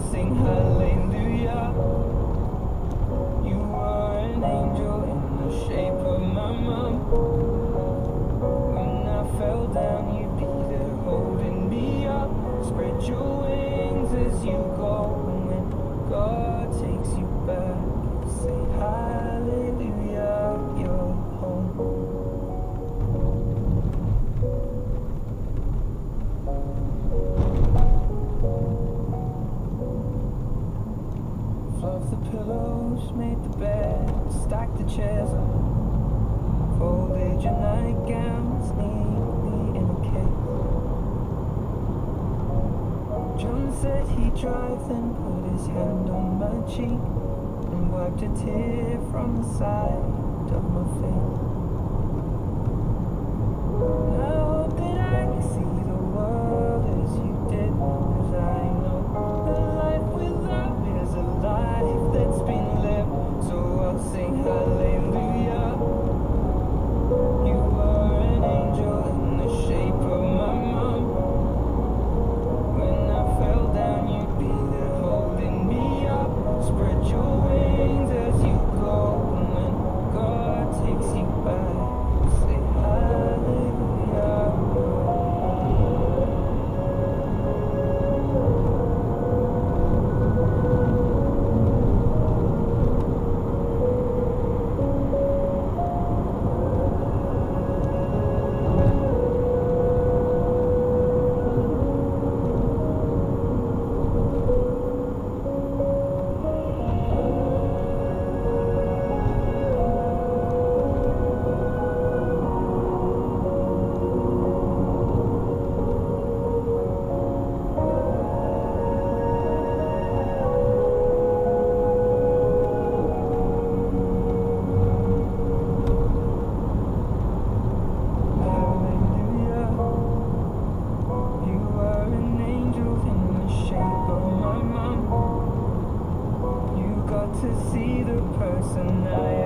sing hallelujah. You are an angel in the shape of my mom. When I fell down, you'd be there holding me up. Spread your wings as you go, and when God takes you back, say hallelujah, you're home. Fluff the pillows, made the bed, stacked the chairs up, folded your nightgowns neatly in a case. John said he'd drive, then put his hand on my cheek and wiped a tear from the side of my face. I hope that I can see the world as you did, 'cause I know a life without is a life that's been lived. So I'll sing hallelujah. You are an angel in the shape of my mom. When I fell down, you'd be there holding me up. Spread your wings as you go, and when God takes you back, say hallelujah. To see the person I